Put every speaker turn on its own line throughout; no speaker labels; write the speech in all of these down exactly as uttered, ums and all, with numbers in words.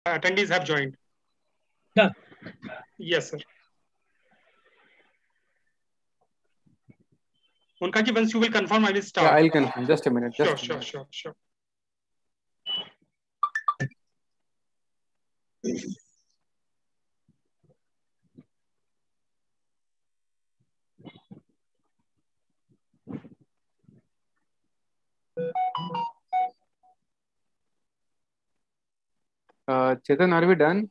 attendees have joined.
Done.
Yes, sir. Onkar ji, once you will confirm, I will start.
Yeah, I'll confirm. Just a minute. Just
Sure,
a
sure,
minute.
sure, sure.
Uh, Chetan, are we done?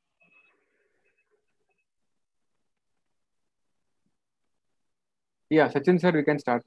Yeah, Sachin sir, we can start.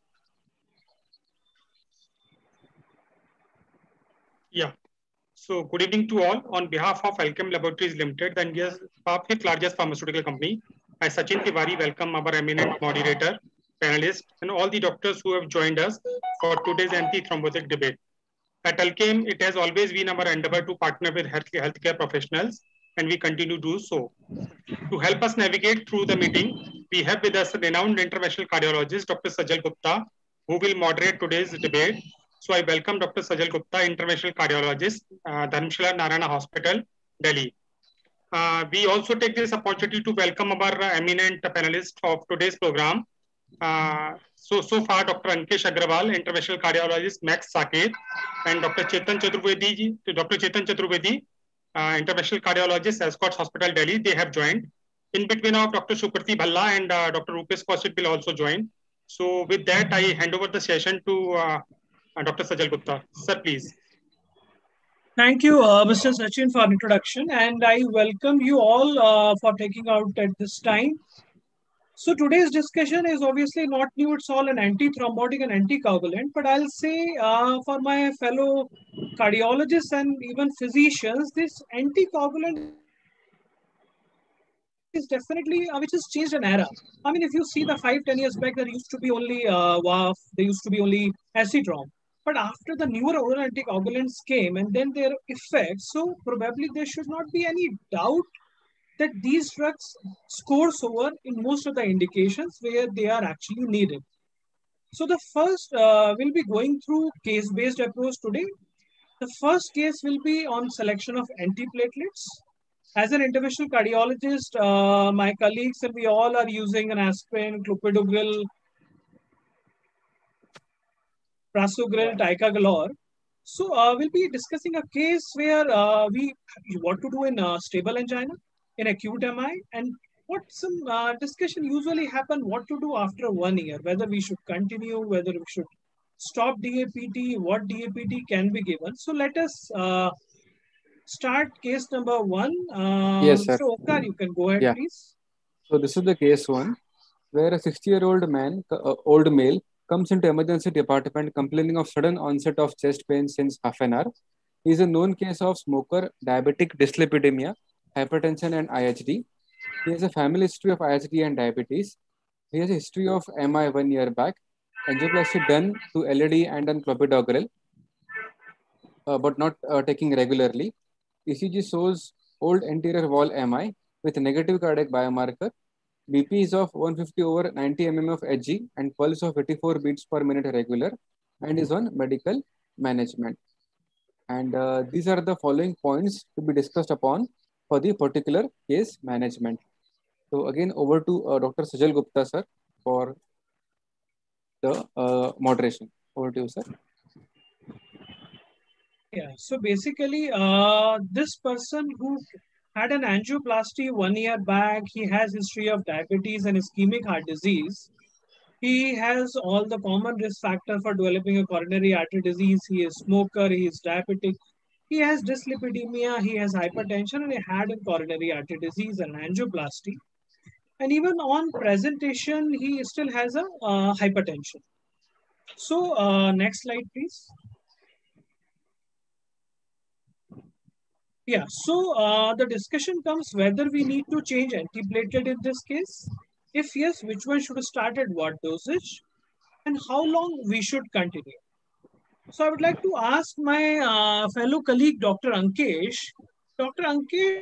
Yeah. So, good evening to all. On behalf of Alchem Laboratories Limited, the India's fifth largest pharmaceutical company, I, Sachin Tiwari, welcome our eminent moderator, panelists, and all the doctors who have joined us for today's anti-thrombotic debate. At Alchem, it has always been our endeavor to partner with health healthcare professionals, and we continue to do so. To help us navigate through the meeting, we have with us a renowned interventional cardiologist, Doctor Sajal Gupta, who will moderate today's debate. So I welcome Doctor Sajal Gupta, interventional cardiologist, uh, Dharamshala Narayana Hospital, Delhi. Uh, we also take this opportunity to welcome our uh, eminent panelists of today's program. Uh, so, so far, Doctor Ankesh Agrawal, interventional cardiologist, Max Saket, and Doctor Chetan Chaturvedi, Doctor Chetan Chaturvedi, uh, interventional cardiologist, Escorts Hospital, Delhi, they have joined. In between of Doctor Sukriti Bhalla and uh, Doctor Rupesh Kaushik will also join. So, with that, I hand over the session to uh, uh, Doctor Sajal Gupta. Sir, please.
Thank you, uh, Mister Sachin, for introduction, and I welcome you all uh, for taking out at this time. So today's discussion is obviously not new. It's all an anti-thrombotic and anticoagulant. But I'll say uh, for my fellow cardiologists and even physicians, this anticoagulant is definitely uh, which has changed an era. I mean, if you see the five, ten years back, there used to be only uh, W A F, there used to be only acetrom. But after the newer oral anticoagulants came and then their effects, so probably there should not be any doubt that these drugs scores over in most of the indications where they are actually needed. So the first, uh, we'll be going through case-based approach today. The first case will be on selection of antiplatelets. As an interventional cardiologist, uh, my colleagues and we all are using an aspirin, clopidogrel, prasugrel, ticagrelor. So uh, we'll be discussing a case where uh, we what to do in uh, stable angina, in acute M I, and what some uh, discussion usually happen, what to do after one year, whether we should continue, whether we should stop D A P T, what D A P T can be given. So let us uh, start case number one. Uh,
Yes, sir.
Mister Onkar, you can go ahead,
Yeah.
please.
So this is the case one, where a sixty-year-old man, uh, old male, comes into emergency department complaining of sudden onset of chest pain since half an hour. He is a known case of smoker, diabetic dyslipidemia, hypertension, and I H D. He has a family history of I H D and diabetes. He has a history of M I one year back, angioplasty done to L A D and on clopidogrel, uh, but not uh, taking regularly. E C G shows old anterior wall M I with negative cardiac biomarker. B P is of one hundred fifty over ninety millimeters of Hg and pulse of eighty-four beats per minute regular, and is on medical management. And uh, these are the following points to be discussed upon for the particular case management. So again, over to uh, Doctor Sajal Gupta, sir, for the uh, moderation. Over to you, sir.
Yeah, so basically, uh, this person who had an angioplasty one year back, he has history of diabetes and ischemic heart disease. He has all the common risk factor for developing a coronary artery disease. He is smoker, he is diabetic, he has dyslipidemia, he has hypertension, and he had a coronary artery disease and angioplasty. And even on presentation, he still has a uh, hypertension. So uh, next slide, please. Yeah, so uh, the discussion comes whether we need to change antiplatelet in this case. If yes, which one should start at what dosage and how long we should continue. So I would like to ask my uh, fellow colleague, Doctor Ankesh. Doctor Ankesh,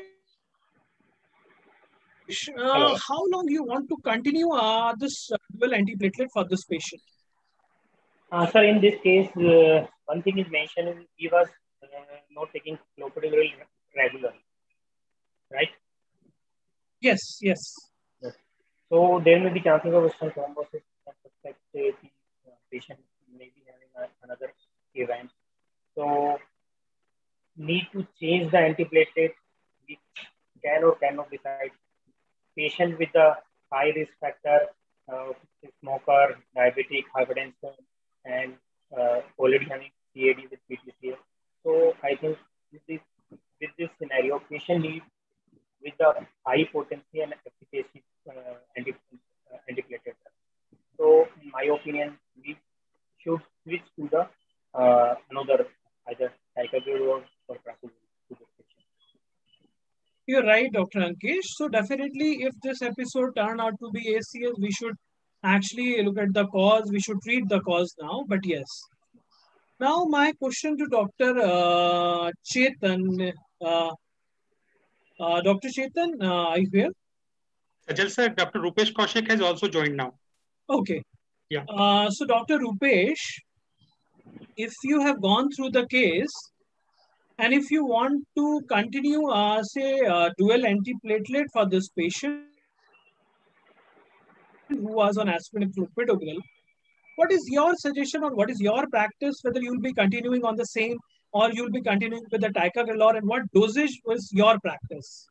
uh, how long do you want to continue uh, this uh, dual antiplatelet for this patient?
Uh, sir, in this case, uh, one thing is mentioned, he was uh, not taking clopidogrel regularly. right?
Yes, yes.
Yes. So there may be chances of some thrombosis and suspect the uh, patient may be having a, another event. So need to change the antiplatelet. We can or cannot decide. Patient with a high risk factor, uh, smoker, diabetic, hypertension, and uh, already having C A D with P T C A. So I think with this with this scenario, patient needs with the high potency and efficacy uh, anti, uh, antiplatelet. So in my opinion, we should switch to the uh, another either ticagrelor or prazosin to this patient.
You're right, Doctor Ankesh. So definitely, if this episode turned out to be A C S, we should actually look at the cause. We should treat the cause now. But yes. Now my question to Doctor Uh, Chetan. Uh, uh, Doctor Chetan, uh, are you here?
Sajal sir, Doctor Rupesh Kaushik has also joined now.
Okay.
Yeah.
Uh, so Doctor Rupesh, if you have gone through the case, and if you want to continue, uh, say, uh, dual antiplatelet for this patient who was on aspirin and clopidogrel, what is your suggestion or what is your practice, whether you will be continuing on the same or you will be continuing with the ticagrelor, and what dosage was your practice?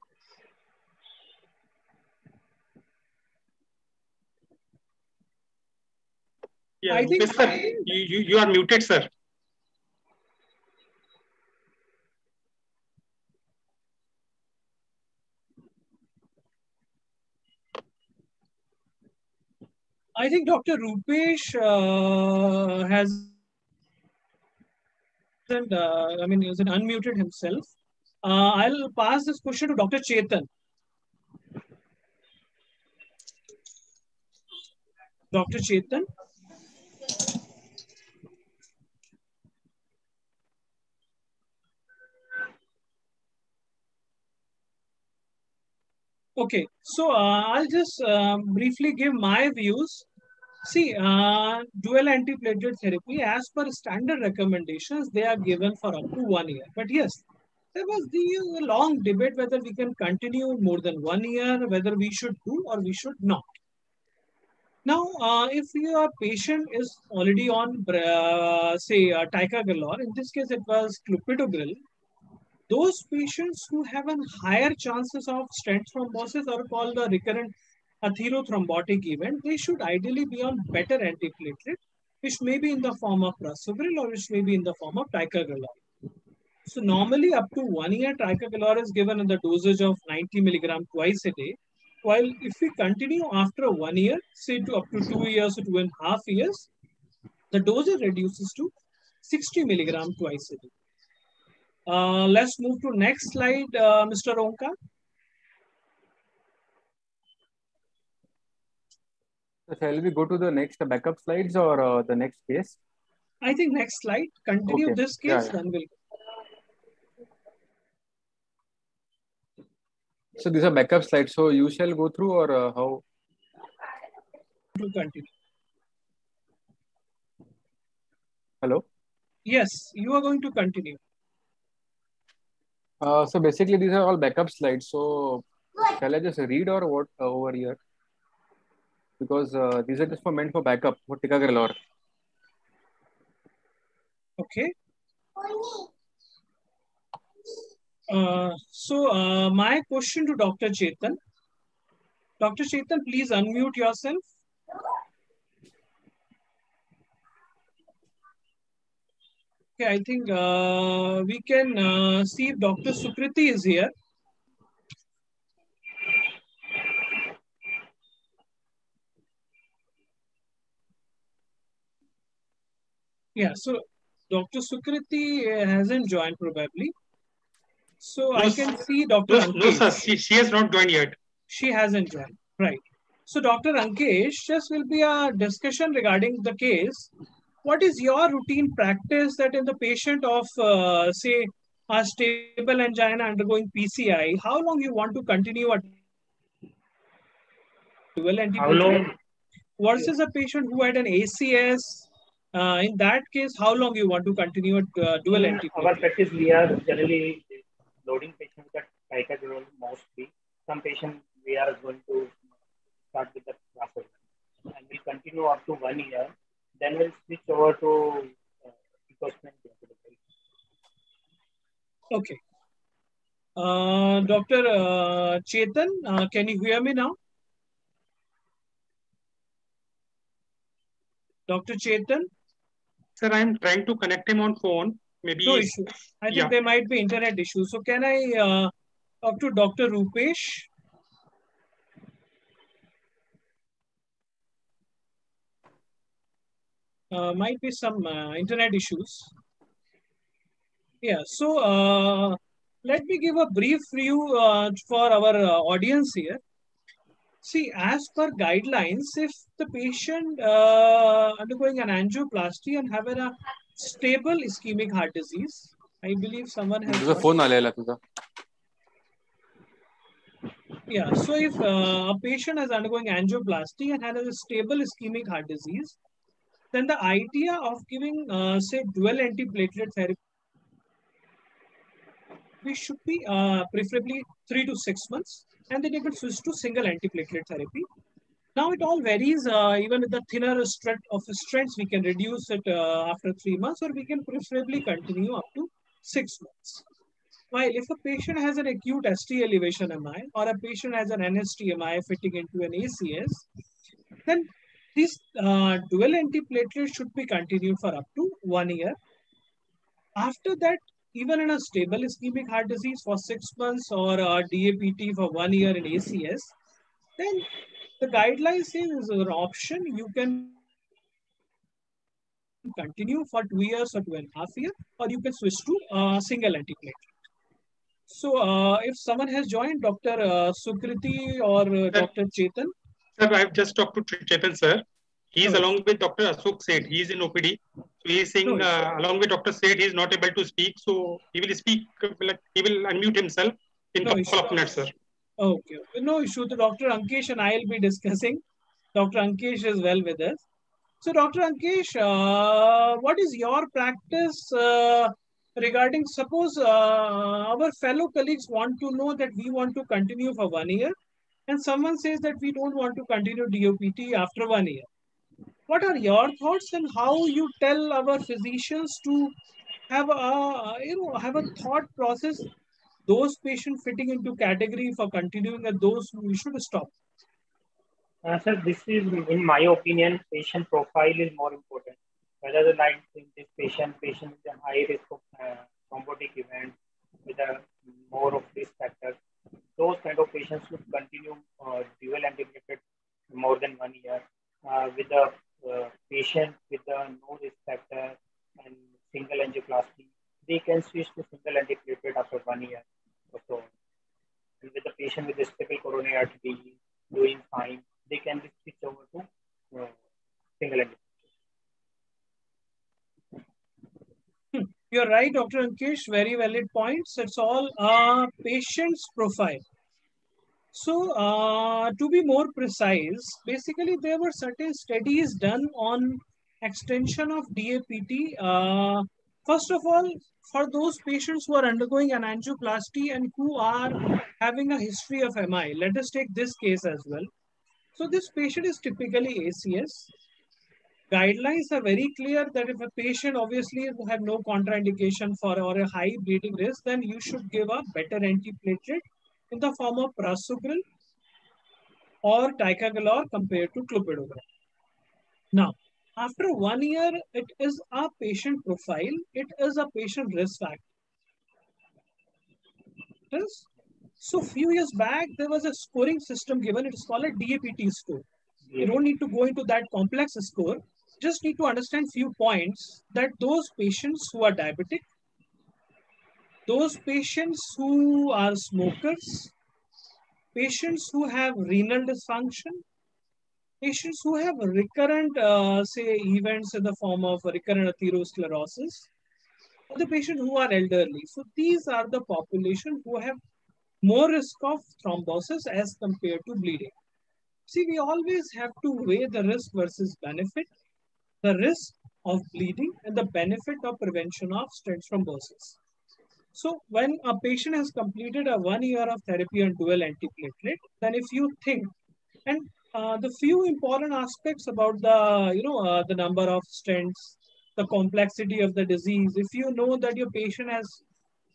Yeah,
I think
Rupesh sir, you, you, you are muted, sir.
I think Doctor Rupesh uh, has uh, I mean, he has unmuted himself. Uh, I'll pass this question to Doctor Chetan. Doctor Chetan. Okay, so uh, I'll just uh, briefly give my views. See, uh, dual antiplatelet therapy, as per standard recommendations, they are given for up to one year. But yes, there was the long debate whether we can continue more than one year, whether we should do or we should not. Now, uh, if your patient is already on, uh, say, uh, ticagrelor, in this case it was clopidogrel, those patients who have a higher chances of stent thrombosis or called the recurrent atherothrombotic event, they should ideally be on better antiplatelet, which may be in the form of prasugrel or which may be in the form of ticagrelor. So normally up to one year, ticagrelor is given in the dosage of ninety milligram twice a day. While if we continue after one year, say to up to two years or two and a half years, the dosage reduces to sixty milligram twice a day. Uh, let's move to next slide, uh, Mister Omkar.
So shall we go to the next backup slides or uh, the next case?
I think next slide. Continue
Okay.
this case,
Yeah, yeah.
then we'll.
So these are backup slides. So you shall go through or uh, how?
To continue.
Hello?
Yes, you are going to continue.
Uh, so basically these are all backup slides. So shall I just read or what uh, over here? Because uh, these are just for meant for backup for ticagrelor.
Okay. Uh, so uh, my question to Doctor Chetan. Doctor Chetan, please unmute yourself. Okay, I think uh, we can uh, see if Doctor Sukriti is here. Yeah, so Doctor Sukriti hasn't joined probably. So
No,
I can see Doctor
no, no, sir,
Ankesh.
she, she has not joined yet.
She hasn't joined. Right. So Doctor Ankesh, just will be a discussion regarding the case. What is your routine practice that in the patient of, uh, say, a stable angina undergoing P C I, how long you want to continue a dual
How
antiplatelet
long?
versus a patient who had an A C S? Uh, in that case, how long you want to continue a uh, dual
In our
antiplatelet?
practice, we are generally loading patients with ticagrelor mostly
Uh, Doctor Uh, Chetan, uh, can you hear me now? Doctor Chetan?
Sir, I'm trying to connect him on phone. Maybe.
No issue. I think
yeah.
there might be internet issues. So can I uh, talk to Doctor Rupesh? Uh, might be some uh, internet issues. Yeah, so uh, let me give a brief review uh, for our uh, audience here. See, as per guidelines, if the patient uh, undergoing an angioplasty and having a stable ischemic heart disease, I believe someone has.
तुझा phone आलेला तुझा.
Yeah, so if uh, a patient is undergoing angioplasty and has a stable ischemic heart disease, then the idea of giving, uh, say, dual antiplatelet therapy should be uh, preferably three to six months, and then you can switch to single antiplatelet therapy. Now it all varies. Uh, even with the thinner strength of strengths, we can reduce it uh, after three months, or we can preferably continue up to six months. While if a patient has an acute S T elevation M I or a patient has an N S T M I fitting into an A C S, then this uh, dual antiplatelet should be continued for up to one year. After that, even in a stable ischemic heart disease for six months or a D A P T for one year in A C S, then the guidelines say is an option. You can continue for two years or two and a half years, or you can switch to uh, single antiplatelet. So, uh, if someone has joined, Doctor Uh, Sukriti or uh, Doctor Chetan.
Sir, I've just talked to Chetan, sir. He's no, along with Doctor Ashok Seth. He's in O P D. So he's saying, no, uh, along with Doctor Seth, he's not able to speak. So he will speak, like, he will unmute himself in a no couple issue. of minutes, sir.
Okay. No issue. The Doctor Ankesh and I will be discussing. Doctor Ankesh is well with us. So, Doctor Ankesh, uh, what is your practice uh, regarding, suppose uh, our fellow colleagues want to know that we want to continue for one year, and someone says that we don't want to continue D O P T after one year. What are your thoughts, and how you tell our physicians to have a, you know, have a thought process, those patients fitting into category for continuing and those who should stop?
Uh, sir, this is, in my opinion, patient profile is more important. Whether the like in this patient, patient with a high risk of uh, thrombotic event, with a more of risk factors, those kind of patients should continue uh, dual antiplatelet more than one year. Uh, with the uh, patient with the no risk factor and single angioplasty, they can switch to single antiplatelet after one year or so. And with the patient with a stable coronary artery doing fine, they can be switched over to uh, single antiplatelet.
Hmm. You're right, Doctor Ankesh. Very valid points. It's all uh, patient's profile. So, uh, to be more precise, basically there were certain studies done on extension of D A P T. Uh, first of all, for those patients who are undergoing an angioplasty and who are having a history of M I, let us take this case as well. So this patient is typically A C S. Guidelines are very clear that if a patient obviously have no contraindication for or a high bleeding risk, then you should give a better antiplatelet in the form of prasugrel or ticagrelor compared to clopidogrel. Now, after one year, it is a patient profile. It is a patient risk factor. So, few years back, there was a scoring system given. It is called a D A P T score. You don't need to go into that complex score. Just need to understand few points that those patients who are diabetic, those patients who are smokers, patients who have renal dysfunction, patients who have recurrent, uh, say, events in the form of recurrent atherosclerosis, or the patients who are elderly. So these are the population who have more risk of thrombosis as compared to bleeding. See, we always have to weigh the risk versus benefit, the risk of bleeding and the benefit of prevention of stent thrombosis. So when a patient has completed a one year of therapy on dual antiplatelet, then if you think, and uh, the few important aspects about the, you know, uh, the number of stents, the complexity of the disease, if you know that your patient has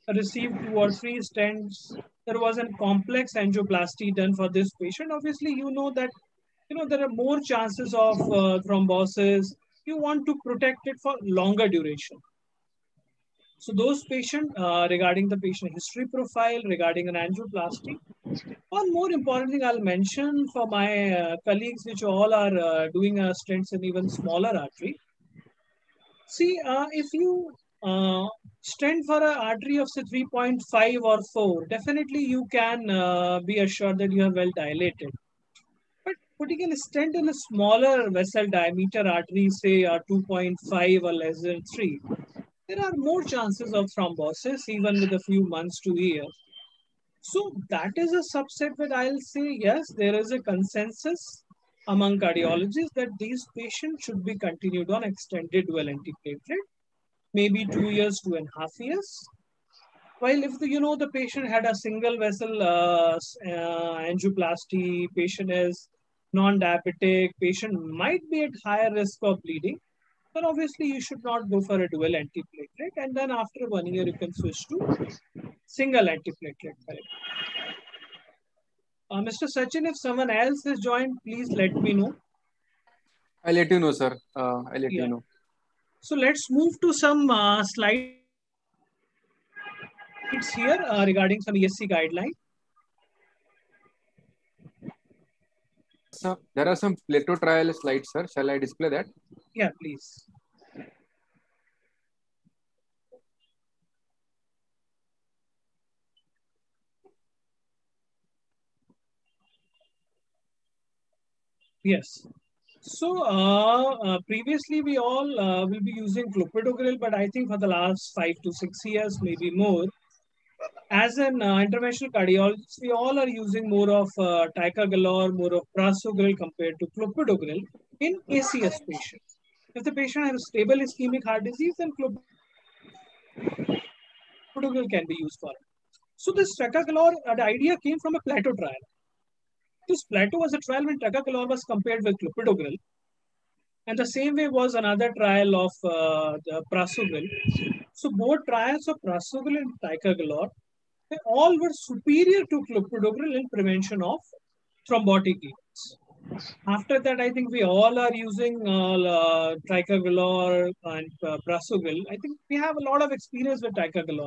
received two or three stents. There was a complex angioplasty done for this patient. Obviously, you know that you know there are more chances of uh, thrombosis. You want to protect it for longer duration. So those patients, uh, regarding the patient history profile, regarding an angioplasty, one more important thing I'll mention for my uh, colleagues, which all are uh, doing uh, stents in even smaller artery. See, uh, if you uh, stent for an artery of say three point five or four, definitely you can uh, be assured that you are well dilated. But putting a stent in a smaller vessel diameter artery, say uh, two point five or less than three, there are more chances of thrombosis even with a few months to years. So that is a subset that I'll say, yes, there is a consensus among cardiologists that these patients should be continued on extended dual antiplatelet, maybe two years, two and a half years. While if the, you know the patient had a single vessel uh, uh, angioplasty, patient is non-diabetic, patient might be at higher risk of bleeding, then obviously you should not go for a dual antiplatelet, and then after one year you can switch to single antiplatelet therapy. Uh, Mister Sachin, if someone else has joined, please let me know.
I'll let you know, sir. Uh, I'll let
Yeah.
you know.
So let's move to some uh, slides here uh, regarding some E S C guideline.
So there are some Plato trial slides, sir. Shall I display that?
Yeah, please. Yes. So uh, uh, previously we all uh, will be using clopidogrel, but I think for the last five to six years, maybe more, as an uh, interventional cardiologist, we all are using more of uh, ticagrelor, more of prasugrel compared to clopidogrel in A C S patients. If the patient has a stable ischemic heart disease, then clopidogrel can be used for it. So this ticagrelor, uh, the idea came from a Plato trial. This Plato was a trial when ticagrelor was compared with clopidogrel. And the same way was another trial of uh, the prasugrel. So both trials of prasugrel and ticagrelor, they all were superior to clopidogrel in prevention of thrombotic events. After that, I think we all are using uh, uh, ticagrelor and uh, prasugrel. I think we have a lot of experience with ticagrelor.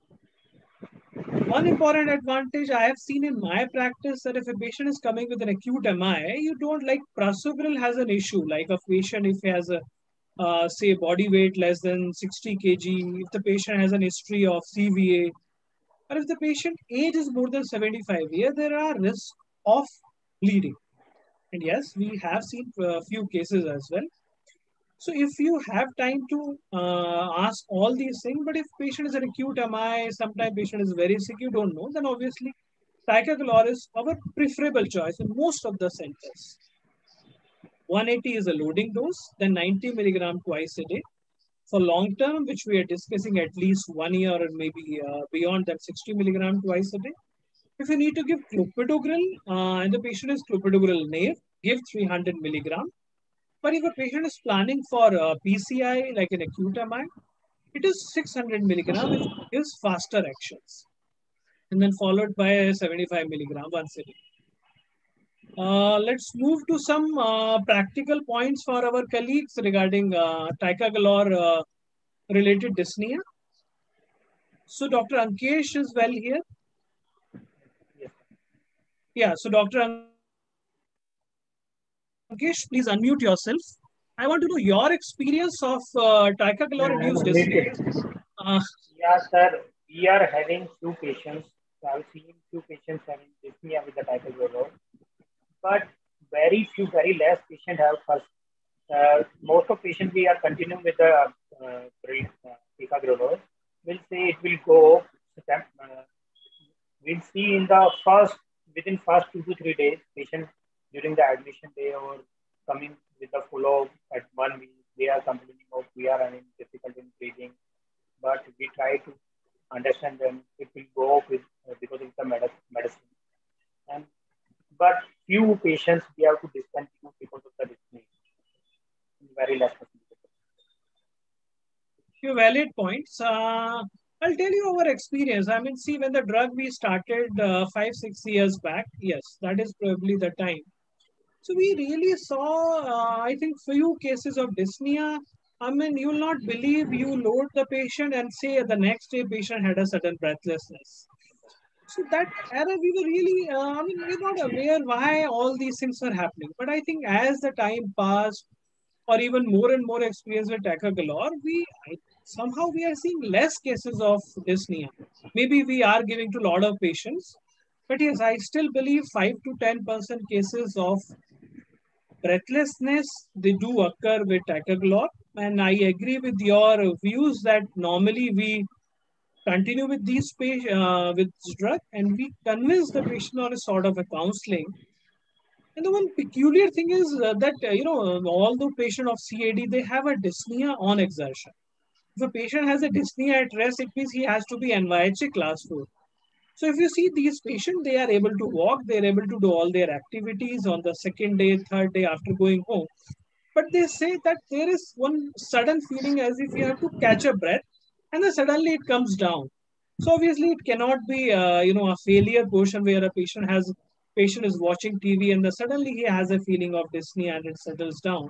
One important advantage I have seen in my practice that if a patient is coming with an acute M I, you don't like prasugrel has an issue. Like a patient, if he has a uh, say body weight less than sixty kilograms, if the patient has an history of C V A, or if the patient age is more than seventy-five years, there are risks of bleeding. And yes, we have seen a few cases as well. So if you have time to uh, ask all these things, but if patient is an acute M I, sometimes patient is very sick, you don't know, then obviously ticagrelor is our preferable choice in most of the centers. one eighty is a loading dose, then ninety milligram twice a day. For long term, which we are discussing at least one year or maybe uh, beyond that, sixty milligram twice a day. If you need to give clopidogrel uh, and the patient is clopidogrel naive, give three hundred milligram. But if a patient is planning for uh, P C I, like an acute M I, it is six hundred milligram, which gives faster actions. And then followed by seventy-five milligram once a day. Uh, let's move to some uh, practical points for our colleagues regarding uh, ticagrelor uh, related dyspnea. So Doctor Ankesh is well here.
Yes.
Yeah, so Doctor Ankesh, please unmute yourself. I want to know your experience of uh, ticagrelor-induced dyspnea. Uh,
yeah, sir. We are having few patients. I've seen few patients having dyspnea with the ticagrelor, but very few, very less patients have first. Uh, most of patients we are continuing with the uh, ticagrelor. We'll say it will go. Uh, we'll see in the first within first two to three days, patient during the admission day or coming with the follow at one week, they are complaining of we are having difficulty in breathing, but we try to understand them. It will go up with uh, because of the medicine, and but few patients we have to discontinue because of the dyspnea. Very less.
Few valid points. Uh, I'll tell you our experience. I mean, see, when the drug we started uh, five, six years back, yes, that is probably the time. So we really saw, uh, I think, few cases of dyspnea. I mean, you will not believe you load the patient and say the next day patient had a sudden breathlessness. So that era, we were really, uh, I mean, we're not aware why all these things are happening. But I think as the time passed, or even more and more experience with Ticagrelor, we I, somehow we are seeing less cases of dyspnea. Maybe we are giving to a lot of patients, but yes, I still believe five to ten percent cases of breathlessness they do occur with Ticagrelor, and I agree with your views that normally we continue with these patient uh, with this drug, and we convince the patient on a sort of a counseling. And the one peculiar thing is uh, that, uh, you know, uh, although patient of C A D, they have a dyspnea on exertion. If a patient has a dyspnea at rest, it means he has to be N Y H A class four. So if you see these patients, they are able to walk, they are able to do all their activities on the second day, third day after going home. But they say that there is one sudden feeling as if you have to catch a breath, and then suddenly it comes down. So obviously it cannot be, uh, you know, a failure portion where a patient has patient is watching T V and then suddenly he has a feeling of dyspnea and it settles down.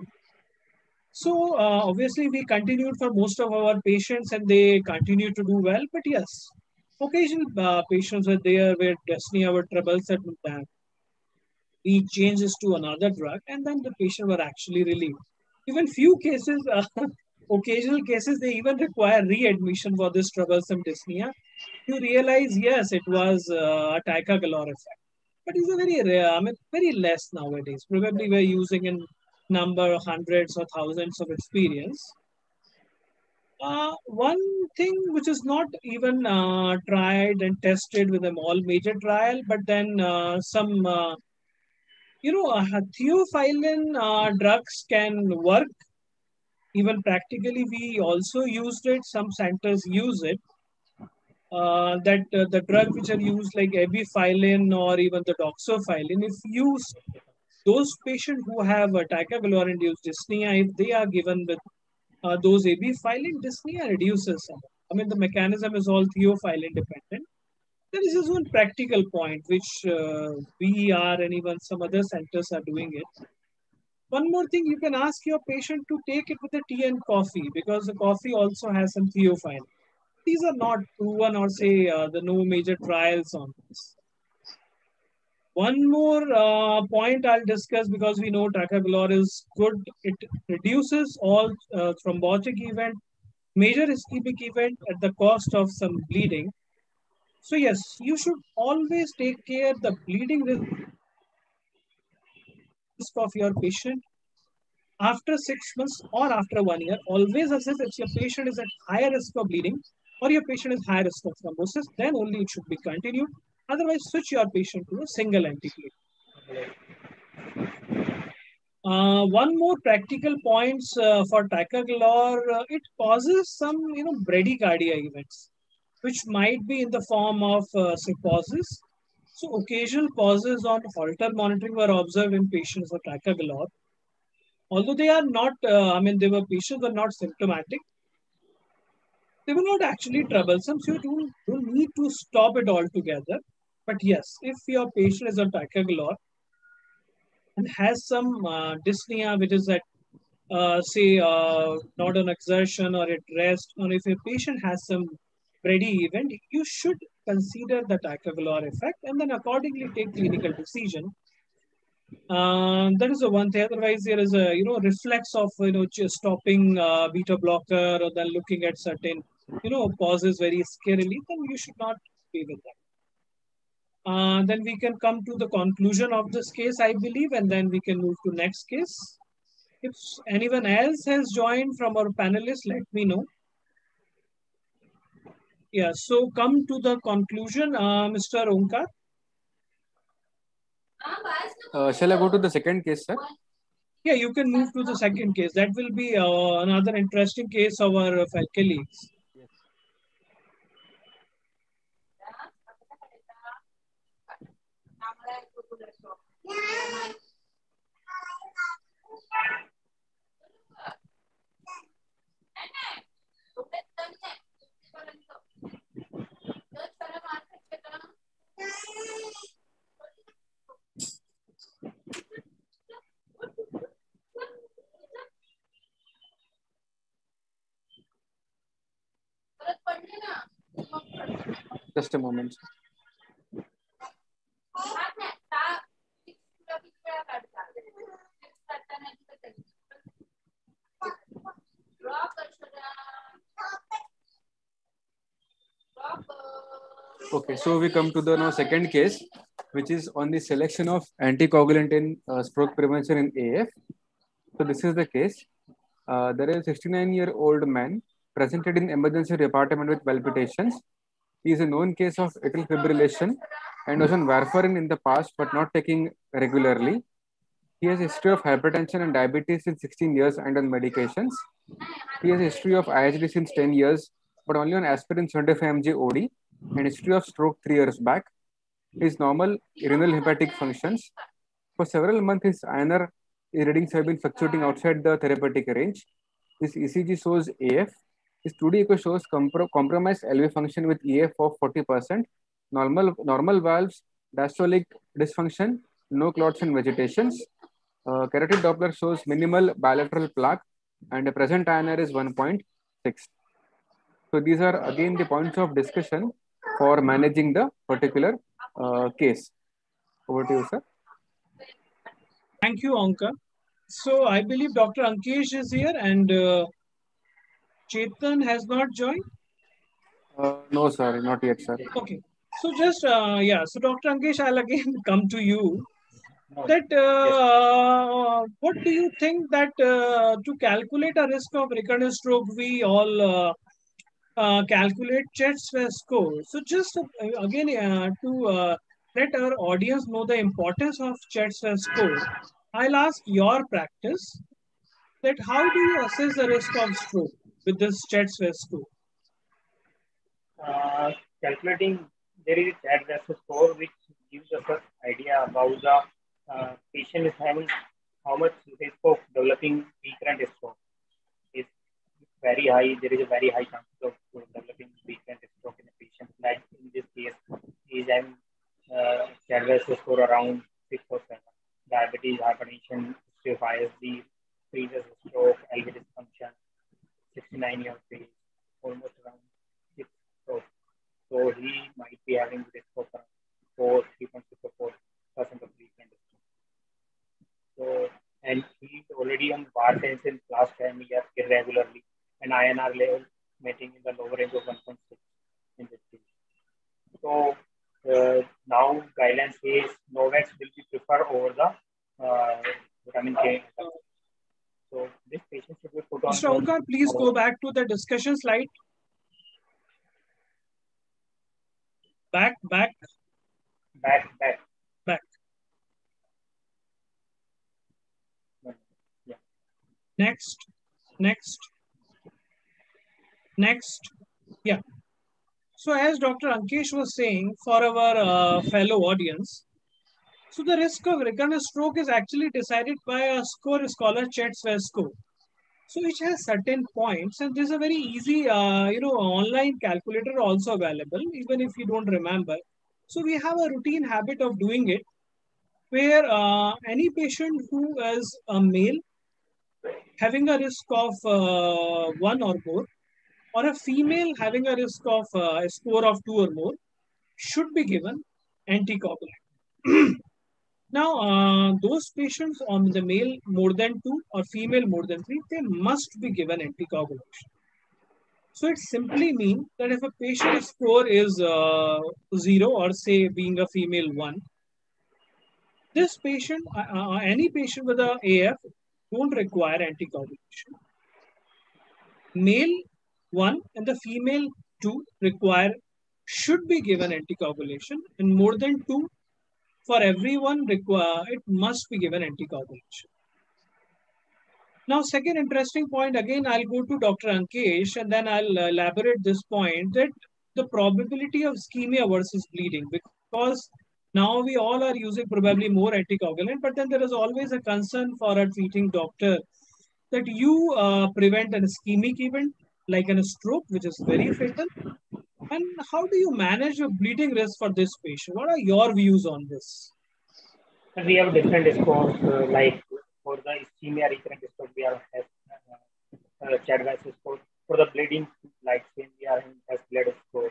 So uh, obviously we continued for most of our patients and they continue to do well. But yes, occasional uh, patients were there where dyspnea were troublesome with that. We changed this to another drug and then the patient were actually relieved. Even few cases, uh, occasional cases, they even require readmission for this troublesome dyspnea. You realize, yes, it was uh, a Ticagrelor effect. But it's a very rare, I mean, very less nowadays. Probably we're using in number hundreds or thousands of experience. Uh, one thing which is not even uh, tried and tested with a all major trial, but then uh, some, uh, you know, uh, theophylline uh, drugs can work. Even practically, we also used it. Some centers use it. Uh, that uh, the drug which are used like ebiphylline or even the doxophylline, if used those patients who have a ticagrelor-induced dyspnea, if they are given with uh, those ebiphylline, dyspnea reduces some. I mean, the mechanism is all theophylline dependent. There is just one practical point which uh, we are and even some other centers are doing it. One more thing, you can ask your patient to take it with a tea and coffee because the coffee also has some theophylline. These are not proven or say uh, the no major trials on this. One more uh, point I'll discuss because we know Ticagrelor is good. It reduces all uh, thrombotic event, major ischemic event at the cost of some bleeding. So yes, you should always take care the bleeding risk of your patient after six months or after one year. Always assess if your patient is at higher risk of bleeding or your patient is high risk of thrombosis. Then only it should be continued. Otherwise, switch your patient to a single antiplatelet. Uh, one more practical points uh, for Ticagrelor, uh, it causes some, you know, bradycardia events, which might be in the form of uh, psychosis. So occasional pauses on Holter monitoring were observed in patients with Ticagrelor. Although they are not, uh, I mean, they were patients were not symptomatic. They were not actually troublesome, so you don't, don't need to stop it altogether. But yes, if your patient is on Ticagrelor and has some uh, dyspnea, which is at uh, say uh, not on exertion or at rest, or if a patient has some ready event, you should consider the Ticagrelor effect and then accordingly take clinical decision. Um, that is the one thing. Otherwise, there is a you know reflex of you know just stopping uh, beta blocker or then looking at certain you know pauses very scarily. Then you should not be with that. Uh, then we can come to the conclusion of this case, I believe, and then we can move to next case. If anyone else has joined from our panelists, let me know. Yeah, so come to the conclusion, uh, Mister Omkar.
Uh, shall I go to the second case, sir?
Yeah, you can move to the second case. That will be uh, another interesting case of our uh, colleagues.
Yes. Just a moment. Okay, so we come to the now second case, which is on the selection of anticoagulant in uh, stroke prevention in A F. So this is the case. Uh, there is a sixty-nine-year-old man presented in emergency department with palpitations. He is a known case of atrial fibrillation and was on warfarin in the past, but not taking regularly. He has a history of hypertension and diabetes since sixteen years and on medications. He has a history of I H D since ten years, but only on aspirin seventy-five milligrams O D, and history of stroke three years back. His normal renal hepatic functions. For several months, his I N R readings have been fluctuating outside the therapeutic range. His E C G shows A F. His two D echo shows compro compromised L V function with E F of forty percent, normal, normal valves, diastolic dysfunction, no clots and vegetations. Uh, carotid Doppler shows minimal bilateral plaque, and the present I N R is one point six. So these are again the points of discussion for managing the particular uh, case. Over to you, sir.
Thank you, Anka. So I believe Doctor Ankesh is here and uh, Chetan has not joined.
Uh, no, sir, not yet, sir.
Okay. So just, uh, yeah, so Doctor Ankesh, I'll again come to you. That uh, yes. What do you think that uh, to calculate a risk of recurrent stroke, we all uh, uh, calculate CHEST score. So just uh, again uh, to uh, let our audience know the importance of CHEST score, I'll ask your practice that how do you assess the risk of stroke with this CHEST score?
Uh, calculating, there is a CHEST score which gives us an idea about the uh, patient is having how much risk of developing recurrent stroke. It's very high. There is a very high chance of developing recurrent stroke in a patient. Like in this case, he is having uh, CHEST score around six or seven. Diabetes, hypertension, history of I S D, previous stroke, L V dysfunction, sixty-nine years age, almost around six strokes. So he might be having risk of four, three point six or four percent of recurrent stroke. So, and he's already on warfarin since last ten years irregularly, and I N R level meeting in the lower range of one point six in this case. So uh, now guidelines says Novex will be preferred over the uh, vitamin K. So this patient should be put on.
Mister Omkar, please go back to the discussion slide. Back, back.
Back, back.
Back.
Yeah.
Next, next, next. Yeah. So as Doctor Ankesh was saying, for our uh, fellow audience, so the risk of recurrent stroke is actually decided by a score scholar CHEST score. So it has certain points, and there's a very easy, uh, you know, online calculator also available, even if you don't remember. So we have a routine habit of doing it, where uh, any patient who is a male having a risk of uh, one or more, or a female having a risk of uh, a score of two or more, should be given anticoagulant. Now, uh, those patients on the male more than two or female more than three, they must be given anticoagulation. So it simply means that if a patient's score is uh, zero, or say being a female one, this patient, uh, any patient with a A F, don't require anticoagulation. Male one and the female two require, should be given anticoagulation, and more than two, for everyone require, it must be given anticoagulation. Now, second interesting point, again, I'll go to Doctor Ankesh and then I'll elaborate this point, that the probability of ischemia versus bleeding, because now we all are using probably more anticoagulant, but then there is always a concern for a treating doctor that you uh, prevent an ischemic event like a stroke, which is very fatal. And how do you manage your bleeding risk for this patient? What are your views on this?
And we have different scores, uh, like for the ischemia recurrent stroke, we have uh, uh, CHEST score. For the bleeding, like same we are in has blood score.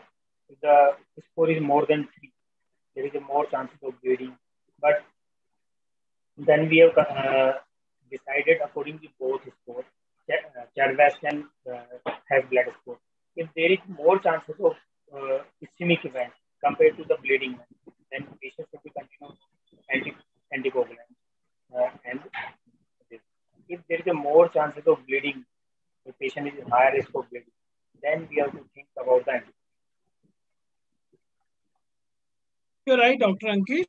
If the score is more than three, there is a more chances of bleeding. But then we have uh, decided according to both scores, Chadwast and uh, Hasblad score. If there is more chances of uh, ischemic event compared to the bleeding event, then patient should be continued anti anticoagulant. Uh, and if there is a more chances of bleeding, the patient is in higher risk of bleeding, then we have to think about the anticoagulant.
You're right, Doctor Ankesh.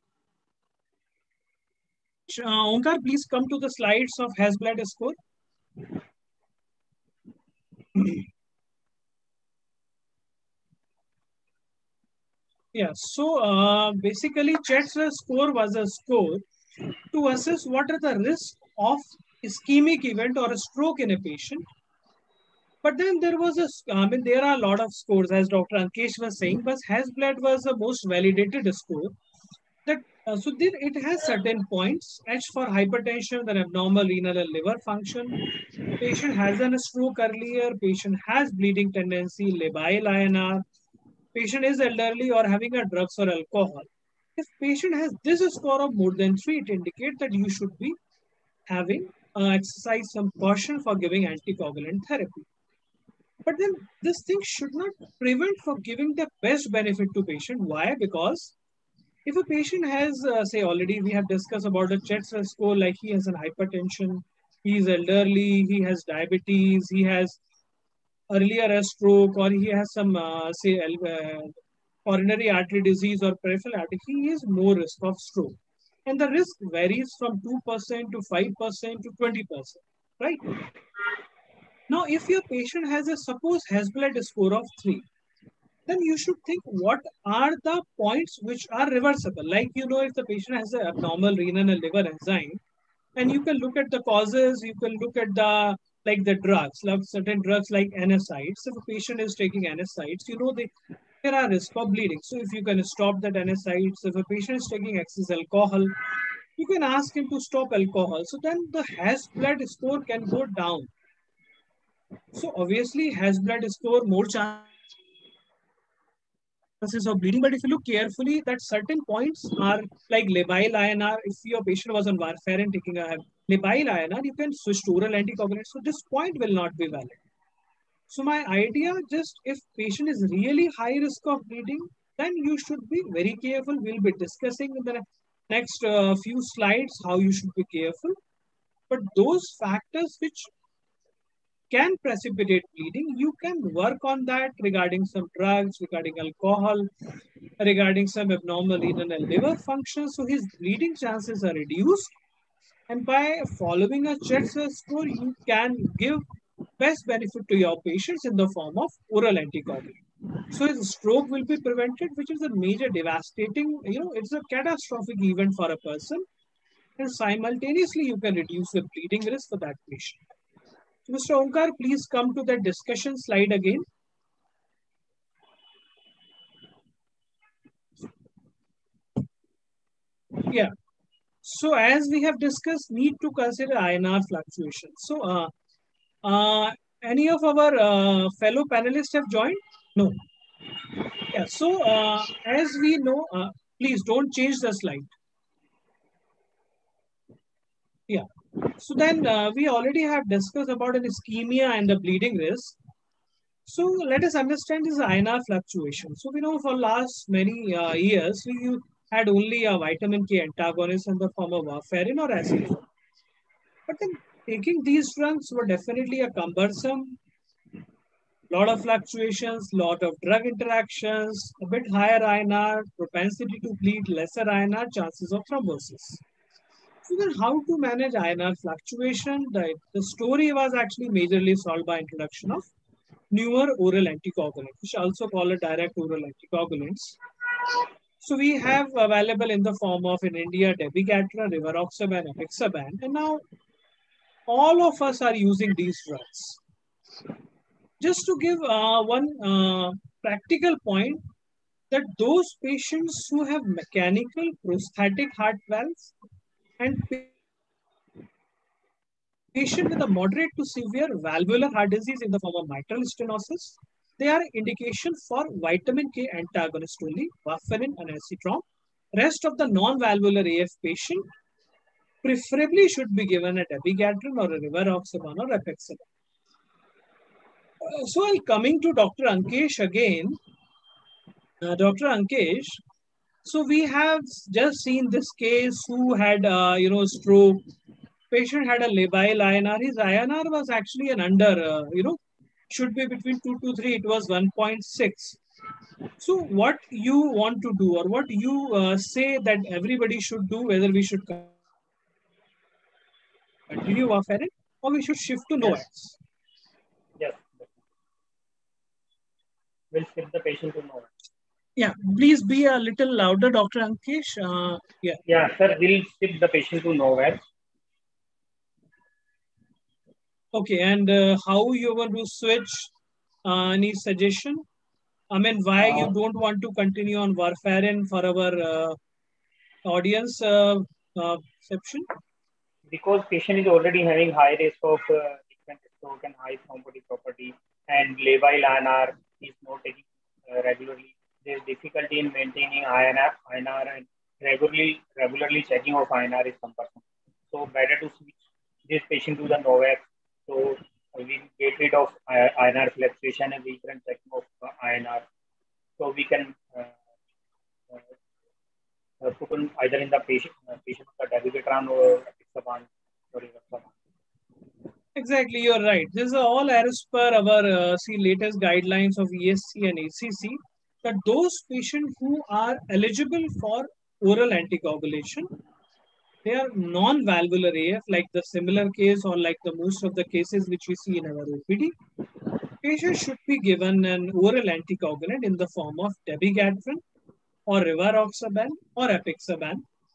Uh, Omkar, please come to the slides of Hasblad score. Yeah, so uh, basically, Chet's score was a score to assess what are the risks of ischemic event or a stroke in a patient. But then there was a, I mean, there are a lot of scores, as Doctor Ankesh was saying, but Hasblad was the most validated score. That uh, so there it has certain points. H for hypertension, then abnormal renal and liver function. Patient has a stroke earlier. Patient has bleeding tendency, labile I N R. Patient is elderly or having a drugs or alcohol. If patient has this score of more than three, it indicates that you should be having uh, exercise some caution for giving anticoagulant therapy. But then this thing should not prevent for giving the best benefit to patient. Why? Because if a patient has, uh, say, already we have discussed about the Chet's score, like he has an hypertension, he is elderly, he has diabetes, he has earlier a stroke, or he has some, uh, say, uh, coronary artery disease or peripheral artery, he is more risk of stroke. And the risk varies from two percent to five percent to twenty percent, right? Now, if your patient has a, suppose, Hasblad score of three, then you should think what are the points which are reversible. Like, you know, if the patient has an abnormal renal and liver enzyme, and you can look at the causes, you can look at the, like the drugs, like certain drugs like N SAIDs. If a patient is taking N SAIDs, you know, they, there are risk of bleeding. So if you can stop that N SAIDs, if a patient is taking excess alcohol, you can ask him to stop alcohol. So then the Hasblad score can go down. So obviously Hasblad score more chances of bleeding, but if you look carefully, that certain points are like labile I N R. If your patient was on warfarin taking a labile I N R, you can switch to oral anticoagulant. So this point will not be valid. So my idea, just if patient is really high risk of bleeding, then you should be very careful. We'll be discussing in the next uh, few slides how you should be careful. But those factors which can precipitate bleeding, you can work on that regarding some drugs, regarding alcohol, regarding some abnormal renal and liver function. So his bleeding chances are reduced. And by following a Chet's score, you can give best benefit to your patients in the form of oral anticoagulant. So his stroke will be prevented, which is a major devastating, you know, it's a catastrophic event for a person. And simultaneously, you can reduce the bleeding risk for that patient. So Mister Omkar, please come to that discussion slide again. Yeah. So as we have discussed, need to consider I N R fluctuations. So uh, uh, any of our uh, fellow panelists have joined? No. Yeah. So uh, as we know, uh, please don't change the slide. Yeah. So then uh, we already have discussed about an ischemia and the bleeding risk. So let us understand this I N R fluctuation. So we know for last many uh, years, we had only a vitamin K antagonist in the form of warfarin or acetone. But then taking these drugs were definitely a cumbersome, lot of fluctuations, lot of drug interactions, a bit higher I N R, propensity to bleed, lesser I N R, chances of thrombosis. So then how to manage I N R fluctuation? The, the story was actually majorly solved by introduction of newer oral anticoagulants, which also called direct oral anticoagulants. So we have available in the form of in India, Dabigatran, Rivaroxaban, Apixaban, and now all of us are using these drugs. Just to give uh, one uh, practical point, that those patients who have mechanical prosthetic heart valves and patient with a moderate to severe valvular heart disease in the form of mitral stenosis, they are indication for vitamin K antagonist only, warfarin and acetron. Rest of the non-valvular A F patient preferably should be given a dabigatran or a rivaroxaban or apixaban. Uh, so, I'll coming to Doctor Ankesh again. Uh, Doctor Ankesh, so we have just seen this case who had, uh, you know, stroke. Patient had a labile I N R. His I N R was actually an under, uh, you know, should be between two to three. It was one point six. So what you want to do, or what you uh, say that everybody should do, whether we should continue warfarin or we should shift to NOACs?
Yes. We'll shift the patient to NOACs.
Yeah, please be a little louder, Doctor Ankesh. Uh, yeah.
Yeah, sir, we'll shift the patient to NOACs.
Okay, and uh, how you want to switch? Uh, any suggestion? I mean, why uh, you don't want to continue on warfarin for our uh, audience uh, uh, perception?
Because patient is already having high risk of uh, different stroke and high thrombotic property, and labile I N R is not taking uh, regularly. There's difficulty in maintaining I N R, I N R and regularly regularly checking of I N R is cumbersome. So better to switch this patient to the NOACs. So we get rid of I N R fluctuation and recurrent checking of uh, I N R. So we can uh, uh, put on either in the patient, uh, patient the dabigatran or apixaban or rivaroxaban.
Exactly, you're right. This is all as per our uh, see latest guidelines of E S C and A C C, that those patients who are eligible for oral anticoagulation, they are non-valvular A F, like the similar case or like the most of the cases which we see in our O P D. Patients should be given an oral anticoagulant in the form of dabigatran or rivaroxaban or apixaban.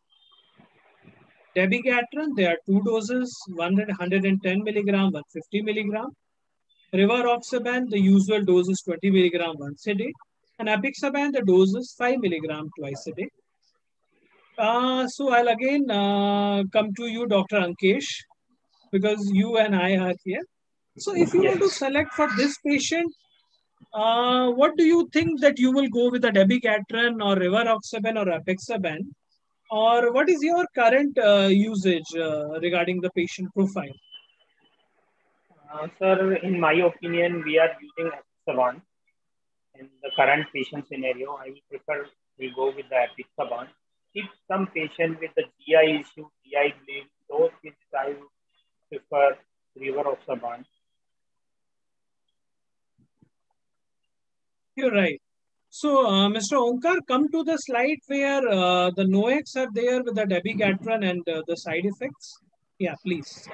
Dabigatran, there are two doses, one hundred ten milligram, one hundred fifty milligram. Rivaroxaban, the usual dose is twenty milligram once a day. And apixaban, the dose is five milligram twice a day. Uh, so I'll again uh, come to you, Doctor Ankesh, because you and I are here. So if you yes. want to select for this patient, uh, what do you think that you will go with a dabigatran or rivaroxaban or apixaban? Or what is your current uh, usage uh, regarding the patient profile?
Uh, sir, in my opinion, we are using apixaban. In the current patient scenario, I will prefer we go with the apixaban. If some patient with the G I issue, G I bleed, those cases I would prefer rivaroxaban.
You're right. So, uh, Mister Onkar, come to the slide where uh, the NOACs are there with the dabigatran and uh, the side effects. Yeah, please.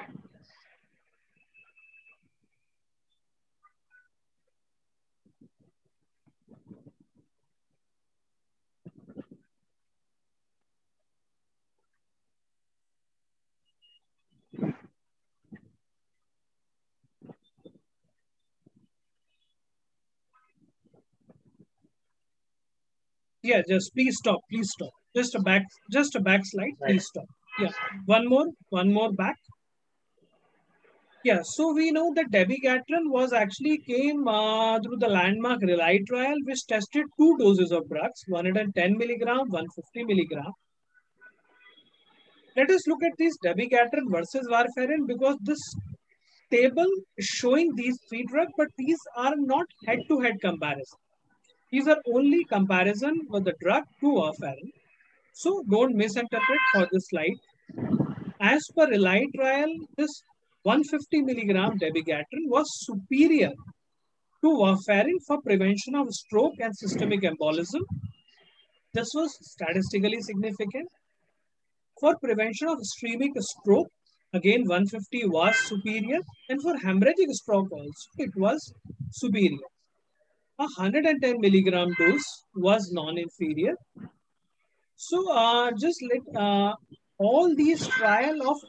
Yeah, just please stop. Please stop. Just a back, just a back slide. Please stop. Yeah, one more, one more back. Yeah, so we know that dabigatran was actually came uh, through the landmark RELY trial, which tested two doses of drugs, one hundred ten milligram, one hundred fifty milligram. Let us look at this dabigatran versus warfarin, because this table is showing these three drugs, but these are not head-to-head comparison. These are only comparison with the drug to warfarin. So don't misinterpret for this slide. As per RELY trial, this one hundred fifty milligram dabigatran was superior to warfarin for prevention of stroke and systemic embolism. This was statistically significant. For prevention of ischemic stroke, again one hundred fifty was superior, and for hemorrhagic stroke also it was superior. A one hundred ten milligram dose was non-inferior. So uh, just let uh, all these trial of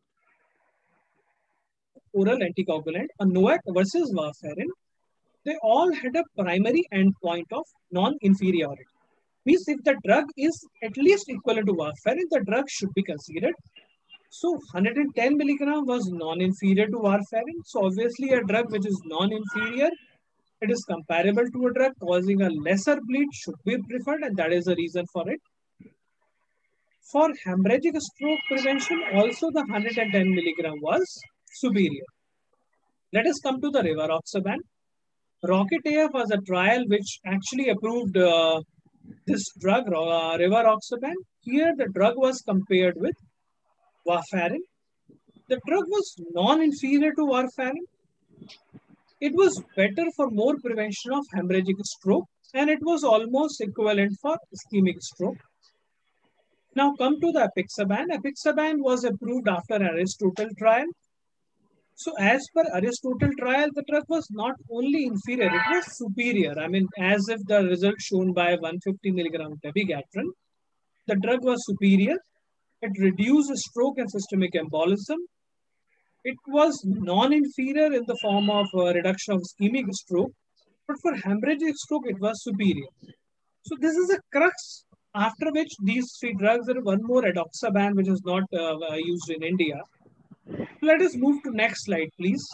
oral anticoagulant, a NOAC versus warfarin, they all had a primary endpoint of non-inferiority. Means if the drug is at least equivalent to warfarin, the drug should be considered. So one hundred ten milligram was non-inferior to warfarin. So obviously a drug which is non-inferior it is comparable to a drug causing a lesser bleed should be preferred, and that is the reason for it. For hemorrhagic stroke prevention, also the one hundred ten milligram was superior. Let us come to the rivaroxaban. Rocket A F was a trial which actually approved uh, this drug, uh, rivaroxaban. Here the drug was compared with warfarin. The drug was non-inferior to warfarin. It was better for more prevention of hemorrhagic stroke, and it was almost equivalent for ischemic stroke. Now come to the apixaban. Apixaban was approved after Aristotle trial. So as per Aristotle trial, the drug was not only inferior, it was superior. I mean, as if the result shown by one hundred fifty milligram dabigatran, the drug was superior. It reduced stroke and systemic embolism. It was non-inferior in the form of uh, reduction of ischemic stroke, but for hemorrhagic stroke, it was superior. So this is a crux, after which these three drugs, there is one more edoxaban, which is not uh, used in India. Let us move to next slide, please.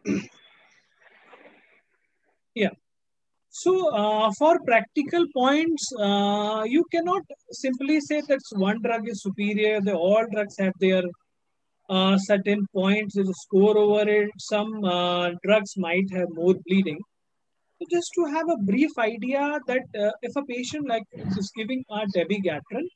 Yeah. So uh, for practical points, uh, you cannot simply say that one drug is superior. The all drugs have their uh, certain points, there's a score over it. Some uh, drugs might have more bleeding. So just to have a brief idea that uh, if a patient like is giving a dabigatran,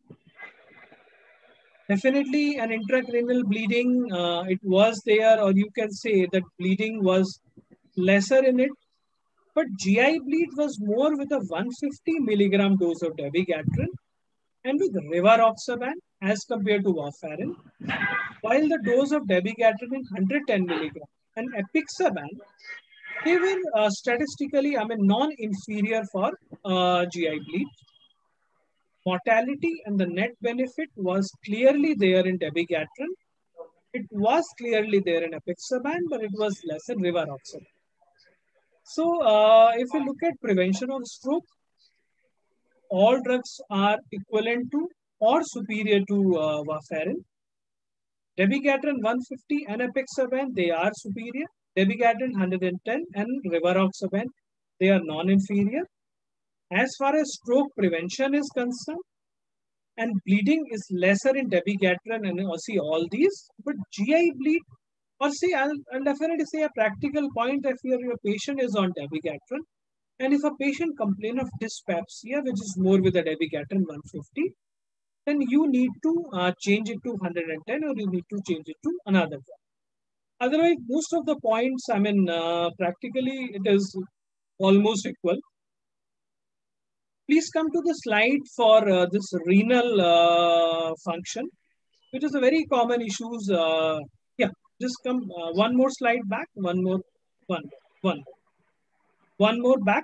definitely an intracranial bleeding, uh, it was there, or you can say that bleeding was lesser in it. But G I bleed was more with a one hundred fifty milligram dose of dabigatran and with rivaroxaban as compared to warfarin, while the dose of dabigatran in one hundred ten milligram and apixaban, they were uh, statistically, I mean, non-inferior for uh, G I bleed. Mortality and the net benefit was clearly there in dabigatran. It was clearly there in apixaban, but it was less in rivaroxaban. So, uh, if you look at prevention of stroke, all drugs are equivalent to or superior to uh, warfarin. Dabigatran one hundred fifty and apixaban, they are superior. Dabigatran one hundred ten and rivaroxaban, they are non-inferior. As far as stroke prevention is concerned, and bleeding is lesser in dabigatran and or see all these, but G I bleed, or say, I'll, I'll definitely say a practical point if your, your patient is on dabigatran, and if a patient complains of dyspepsia, which is more with the dabigatran one hundred fifty, then you need to uh, change it to one hundred ten or you need to change it to another drug. Otherwise, most of the points, I mean, uh, practically it is almost equal. Please come to the slide for uh, this renal uh, function, which is a very common issues. Uh, yeah, just come uh, one more slide back, one more, one, one, one more back.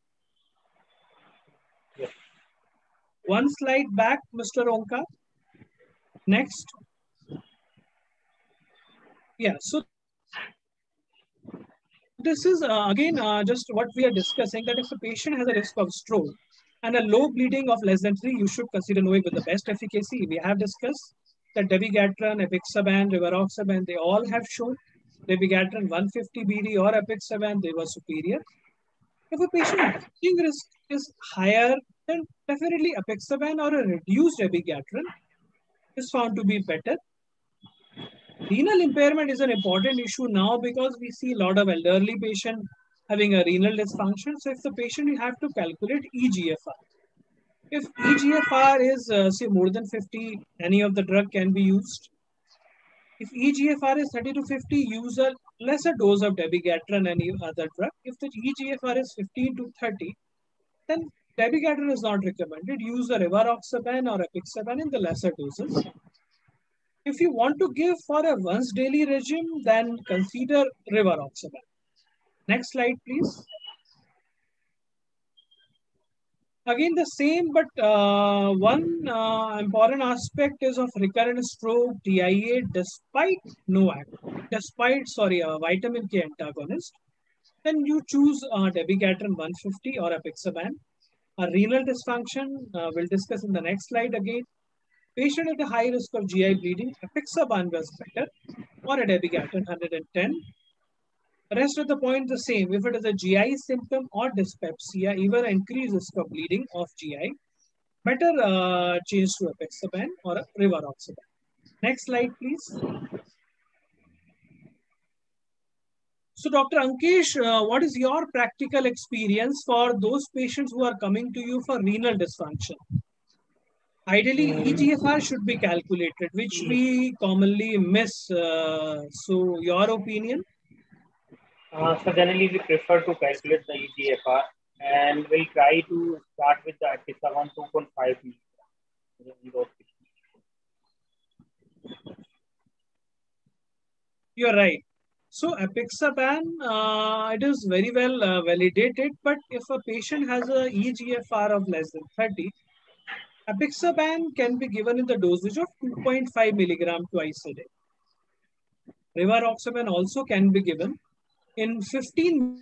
Yes.
One slide back, Mister Onkar. Next. Yeah, so this is uh, again uh, just what we are discussing, that if a patient has a risk of stroke and a low bleeding of less than three, you should consider NOAC with the best efficacy. We have discussed that dabigatran, apixaban, rivaroxaban, they all have shown. Dabigatran one hundred fifty B D or apixaban, they were superior. If a patient bleeding risk is higher, then definitely apixaban or a reduced dabigatran is found to be better. Renal impairment is an important issue now because we see a lot of elderly patients having a renal dysfunction. So if the patient, you have to calculate E G F R. If E G F R is uh, say more than fifty, any of the drug can be used. If E G F R is thirty to fifty, use a lesser dose of dabigatran and any other drug. If the E G F R is fifteen to thirty, then dabigatran is not recommended. Use the rivaroxaban or apixaban in the lesser doses. If you want to give for a once daily regime, then consider rivaroxaban. Next slide, please. Again, the same, but uh, one uh, important aspect is of recurrent stroke, T I A, despite NOAC, despite, sorry, a vitamin K antagonist, then you choose uh, dabigatran one hundred fifty or apixaban. A renal dysfunction, uh, we'll discuss in the next slide again. Patient at a high risk of G I bleeding, apixaban was better, or a dabigatran one hundred ten. Rest of the point the same. If it is a G I symptom or dyspepsia, even increased risk of bleeding of G I, better uh, change to apixaban or a rivaroxaban. Next slide, please. So, Doctor Ankesh, uh, what is your practical experience for those patients who are coming to you for renal dysfunction? Ideally, E G F R should be calculated, which we commonly miss. Uh, so, your opinion?
Uh, so generally, we prefer to calculate the E G F R, and we'll try to start with the apixaban two point five milligrams.
You're right. So apixaban, uh, it is very well uh, validated, but if a patient has a E G F R of less than thirty, apixaban can be given in the dosage of two point five milligram twice a day. Rivaroxaban also can be given in fifteen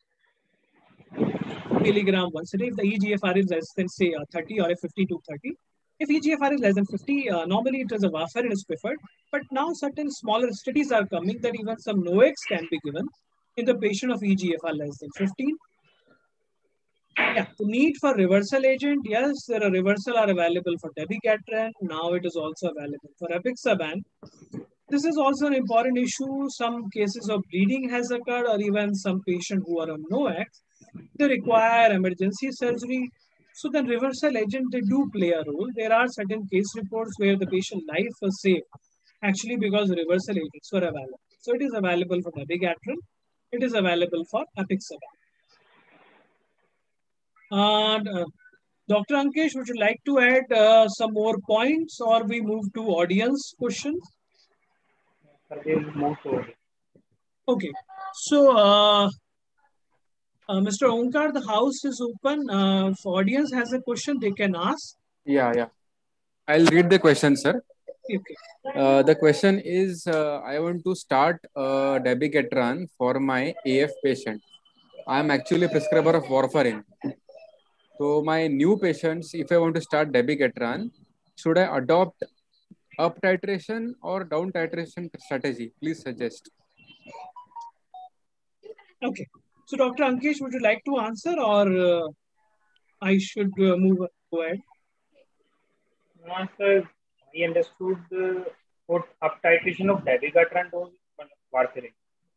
milligram once a day if the E G F R is less than say uh, thirty or a fifty to thirty. If E G F R is less than fifty, uh, normally it is a warfarin is preferred. But now certain smaller studies are coming that even some NOACs can be given in the patient of E G F R less than fifteen. Yeah, the need for reversal agent, yes, there are reversal are available for dabigatran. Now it is also available for apixaban. This is also an important issue. Some cases of bleeding has occurred, or even some patient who are on NOACs, they require emergency surgery. So the reversal agent, they do play a role. There are certain case reports where the patient life was saved actually because reversal agents were available. So it is available for dabigatran. It is available for apixaban. And uh, Doctor Ankesh, would you like to add uh, some more points, or we move to audience questions?
We'll move to.
Okay. So, uh, uh, Mister Omkar, the house is open. Uh, if audience has a question, they can ask.
Yeah, yeah. I'll read the question, sir.
Okay.
Uh, the question is, uh, I want to start uh, dabigatran for my A F patient. I am actually a prescriber of warfarin. So my new patients, if I want to start dabigatran, should I adopt up titration or down titration strategy? Please suggest.
Okay. So, Doctor Ankesh, would you like to answer, or uh, I should uh, move go ahead?
Uh, sir, I understood the what up titration of dabigatran dose warfarin.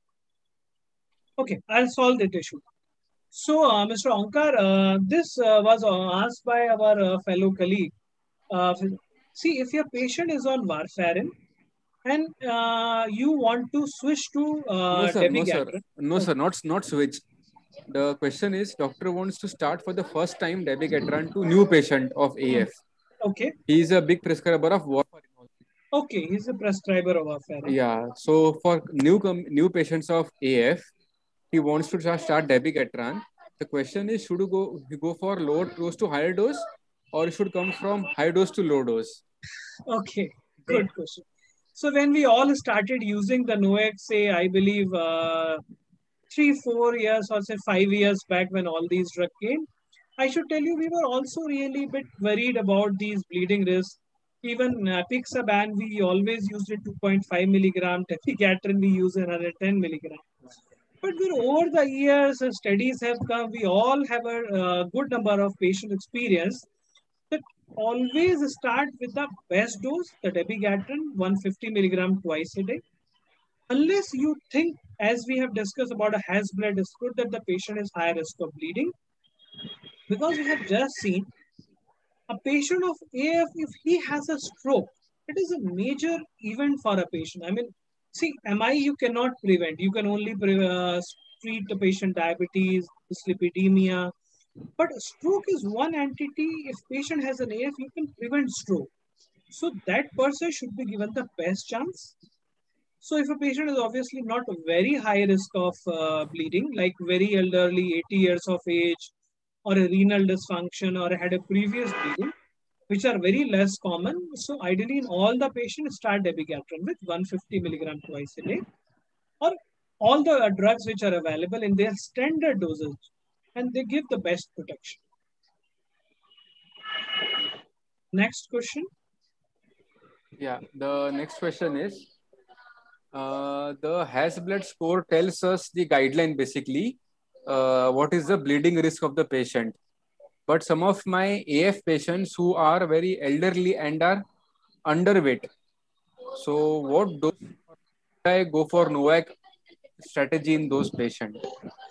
Okay, I'll solve that issue. So, uh, Mister Omkar, uh, this uh, was uh, asked by our uh, fellow colleague. Uh, see, if your patient is on warfarin and uh, you want to switch to uh,
No, sir. No, sir.
dabigatran.
No,
Okay.
sir. Not not switch. The question is, doctor wants to start for the first time dabigatran to new patient of A F.
Okay.
He is a big prescriber of warfarin.
Okay, he's a prescriber of warfarin.
Yeah. So for new new patients of A F, he wants to start dabigatran. The question is, should you go you go for lower dose to higher dose, or you should come from high dose to low dose?
Okay, good question. So when we all started using the NOACs, say I believe uh, three, four years or say five years back when all these drugs came, I should tell you we were also really a bit worried about these bleeding risks. Even apixaban, we always used it two point five milligram. Dabigatran, we use another ten milligram. But we're, over the years, as studies have come, we all have a uh, good number of patient experience that always start with the best dose, the dabigatran, one hundred fifty milligram twice a day. Unless you think, as we have discussed about a has blood is good, that the patient is high risk of bleeding. Because we have just seen a patient of A F, if he has a stroke, it is a major event for a patient. I mean, see, M I you cannot prevent. You can only pre- uh, treat the patient diabetes, dyslipidemia. But stroke is one entity. If patient has an A F, you can prevent stroke. So that person should be given the best chance. So if a patient is obviously not a very high risk of uh, bleeding, like very elderly, eighty years of age, or a renal dysfunction, or had a previous bleeding, which are very less common. So ideally in all the patients, start dabigatran with one hundred fifty milligram twice a day, or all the uh, drugs which are available in their standard dosage, and they give the best protection. Next question.
Yeah. The next question is, Uh, the Hasbled score tells us the guideline basically. Uh, what is the bleeding risk of the patient? But some of my A F patients who are very elderly and are underweight. So, what dose should I go for NOAC strategy in those patients?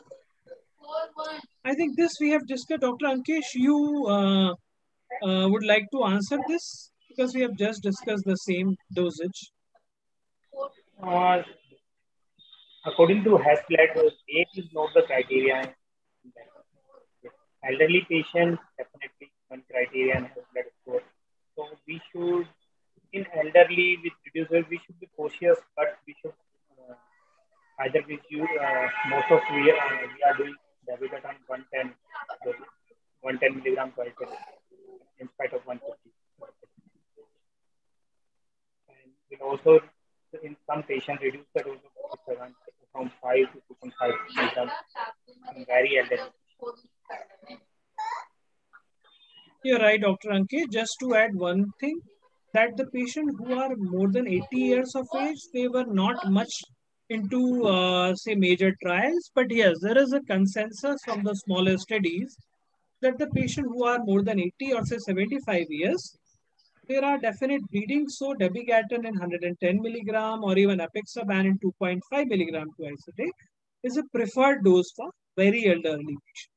I think this we have discussed. Doctor Ankesh, you uh, uh, would like to answer this because we have just discussed the same dosage.
Uh, according to Hasbled, age is not the criteria. Elderly patients definitely one criteria and Hasbled score. So we should, in elderly with reducers, we should be cautious, but we should uh, either with you, uh, most of we, uh, we are doing Dabigatran one ten, one ten milligram twice a day, in spite of one fifty. And we also, in some patients, reduce the dose of from five to two point five milligrams in very elderly.
You're right, Doctor Ankesh. Just to add one thing, that the patient who are more than eighty years of age, they were not much into, uh, say, major trials. But yes, there is a consensus from the smaller studies that the patient who are more than eighty or say seventy-five years, there are definite bleeding. So dabigatran in one hundred ten milligram or even apixaban in two point five milligram twice a day is a preferred dose for very elderly patients.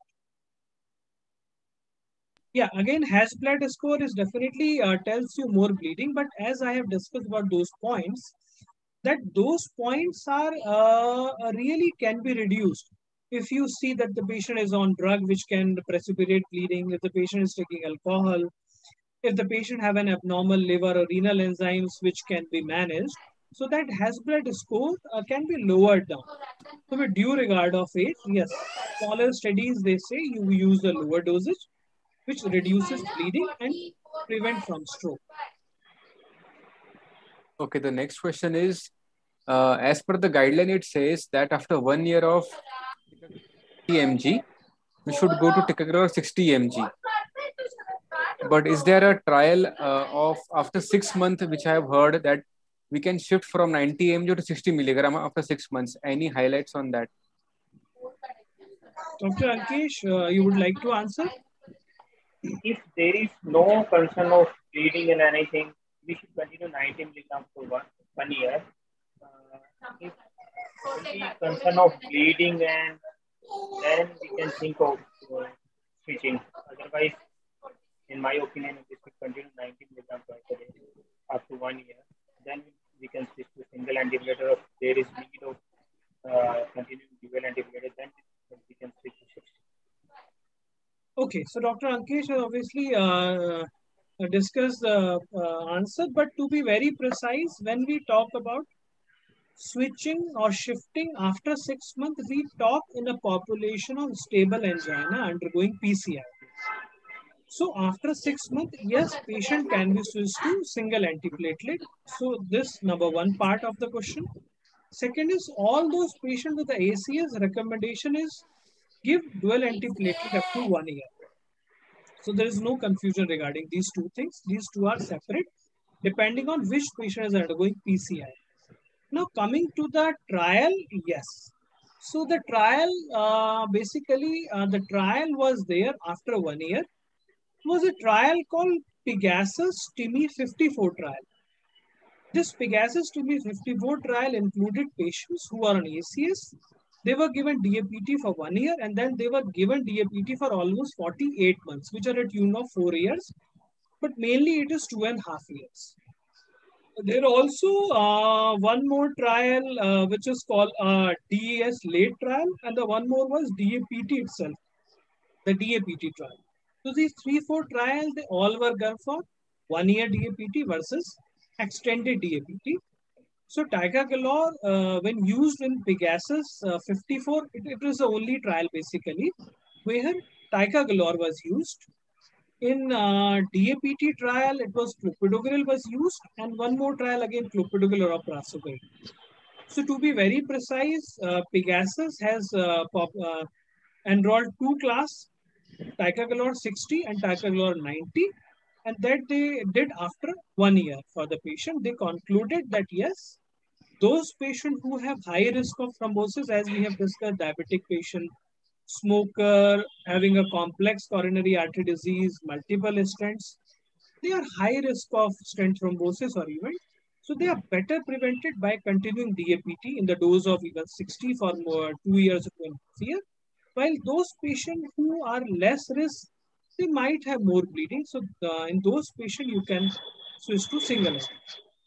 Yeah, again, Hasbled score is definitely uh, tells you more bleeding, but as I have discussed about those points, that those points are uh, really can be reduced. If you see that the patient is on drug which can precipitate bleeding, if the patient is taking alcohol, if the patient have an abnormal liver or renal enzymes which can be managed, so that Hasbled score uh, can be lowered down. So with due regard of age, yes, smaller studies, they say you use the lower dosage, which reduces bleeding and prevent from stroke.
Okay, the next question is, uh, as per the guideline, it says that after one year of thirty milligrams, we should go to ticagrelor sixty milligrams. But is there a trial uh, of after six months, which I have heard that we can shift from ninety milligrams to sixty milligram after six months? Any highlights on that?
Doctor Ankesh, uh, you would like to answer?
If there is no concern of bleeding and anything, we should continue ninety milligrams for one, one year. Uh, if only concern of bleeding, and then we can think of uh, switching. Otherwise, in my opinion, we should continue ninety milligrams twice a day after one year. Then we can switch to single antiplatelet. If there is need of uh, continuing dual antiplatelet, then we can switch to sixty.
Okay, so Doctor Ankesh has obviously uh, discussed the uh, answer, but to be very precise, when we talk about switching or shifting after six months, we talk in a population of stable angina undergoing P C I. So after six months, yes, patient can be switched to single antiplatelet. So this number one part of the question. Second is all those patients with the A C S recommendation is give dual antiplatelet up to one year. So there is no confusion regarding these two things. These two are separate depending on which patient is undergoing P C I. Now coming to the trial, yes. So the trial, uh, basically uh, the trial was there after one year. It was a trial called Pegasus T I M I fifty-four trial. This Pegasus T I M I fifty-four trial included patients who are on A C S. They were given D A P T for one year and then they were given D A P T for almost forty-eight months, which are a tune of four years. But mainly it is two and a half years. There also uh, one more trial uh, which is called uh, D E S late trial, and the one more was D A P T itself, the D A P T trial. So these three, four trials, they all were done for one year D A P T versus extended D A P T. So ticagrelor, uh, when used in Pegasus uh, fifty-four, it, it was the only trial basically where ticagrelor was used. In uh, D A P T trial, it was clopidogrel was used, and one more trial again clopidogrel or prasugrel. So to be very precise, uh, Pegasus has uh, pop, uh, enrolled two class, ticagrelor sixty and ticagrelor ninety, and that they did after one year for the patient. They concluded that yes, those patients who have high risk of thrombosis, as we have discussed, diabetic patient, smoker, having a complex coronary artery disease, multiple stents, they are high risk of stent thrombosis or event. So they are better prevented by continuing D A P T in the dose of even sixty for more two years or one year. While those patients who are less risk, they might have more bleeding. So uh, in those patients, you can switch to single stent.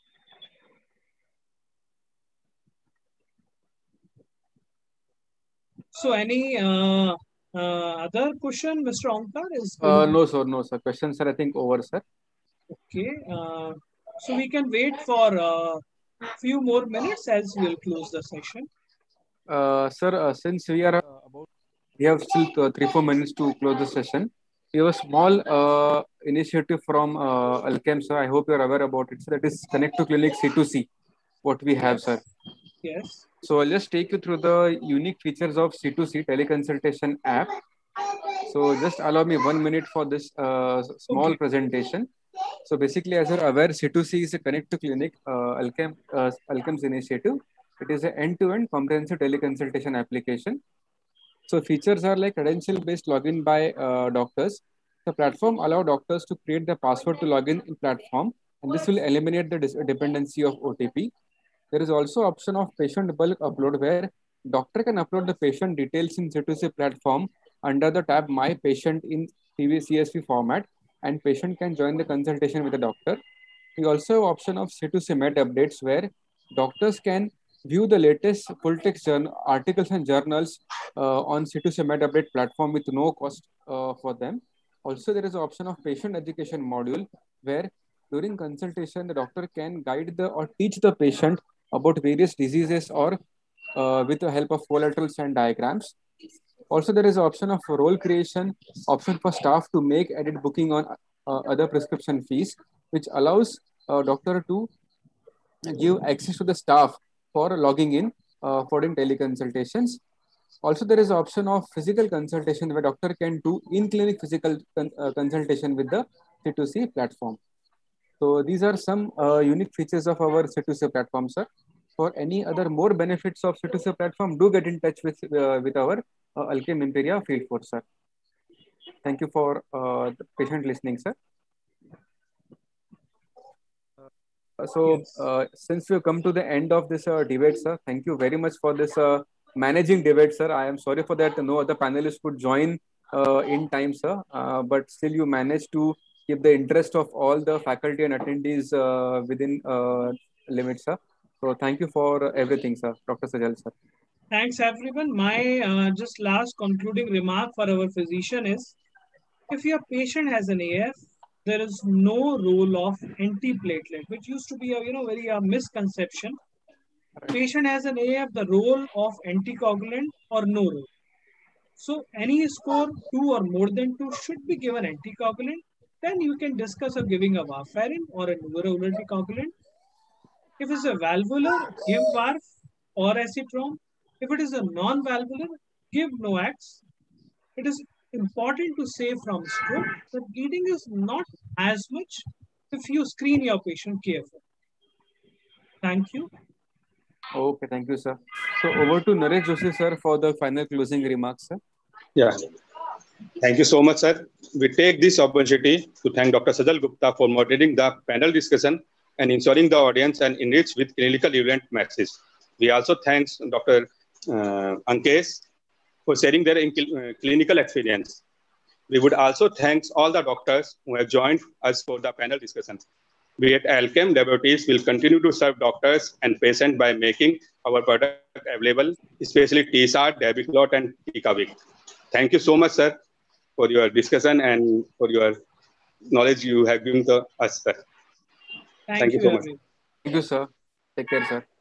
So any uh, uh, other question, Mister Omkar? Is
Uh, no, sir. No, sir. Questions are, I think, over, sir.
Okay. Uh, so we can wait for a few more minutes as we'll close the session.
Uh, sir, uh, since we are uh, about, we have still uh, three, four minutes to close the session. We have a small uh, initiative from uh, Alchem, sir. I hope you're aware about it. So that is Connect to Clinic C two C, what we have,
Yes.
sir.
Yes.
So I'll just take you through the unique features of C two C teleconsultation app. So just allow me one minute for this uh, small
Okay.
presentation. So basically, as you're aware, C two C is a Connect to Clinic uh, Alchem, uh, Alchem's initiative. It is an end-to-end comprehensive teleconsultation application. So features are like credential-based login by uh, doctors. The platform allows doctors to create the password to login in platform, and this will eliminate the dependency of O T P. There is also option of patient bulk upload where doctor can upload the patient details in C two C platform under the tab My Patient in C S V format, and patient can join the consultation with the doctor. We also have option of C two C Med updates where doctors can view the latest full text journal, articles and journals uh, on C two C Med update platform with no cost uh, for them. Also, there is an option of patient education module where during consultation, the doctor can guide the or teach the patient about various diseases or uh, with the help of collaterals and diagrams. Also, there is an option of role creation, option for staff to make edit booking on uh, other prescription fees, which allows uh, doctor to give access to the staff for logging in uh, for doing teleconsultations. Also, there is an option of physical consultation where doctor can do in-clinic physical con uh, consultation with the C two C platform. So these are some uh, unique features of our C two C platform, sir. For any other more benefits of C two C platform, do get in touch with uh, with our uh, Alchem Imperia field force, sir. Thank you for uh, the patient listening, sir. Uh, so
Yes.
uh, since we've come to the end of this uh, debate, sir, thank you very much for this uh, managing debate, sir. I am sorry for that. No other panelists could join uh, in time, sir. Uh, but still, you managed to keep the interest of all the faculty and attendees uh, within uh, limits, sir. So thank you for everything, sir. Doctor Sajal, sir.
Thanks, everyone. My uh, just last concluding remark for our physician is, if your patient has an A F, there is no role of antiplatelet, which used to be a you know very uh, misconception. Patient has an A F, the role of anticoagulant or no role. So any score two or more than two should be given anticoagulant. Then you can discuss of giving a warfarin or a neuro anticoagulant. If it's a valvular, give warf or acetron. If it is a non-valvular, give NOACs. It is important to say from stroke that bleeding is not as much if you screen your patient carefully. Thank you.
Okay, thank you, sir. So over to Naresh Joshi, sir, for the final closing remarks, sir.
Yeah. Thank you so much, sir. We take this opportunity to thank Doctor Sajal Gupta for moderating the panel discussion and ensuring the audience and enriched with clinical event message. We also thank Doctor Uh, Ankesh for sharing their uh, clinical experience. We would also thank all the doctors who have joined us for the panel discussions. We at Alchem Laboratories will continue to serve doctors and patients by making our product available, especially T S A R, Dabiqlot, and Ticavic. Thank you so much, sir, for your discussion and for your knowledge you have given to us, sir.
Thank,
Thank you
you,
so much.
everyone.
Thank you, sir. Take care, sir.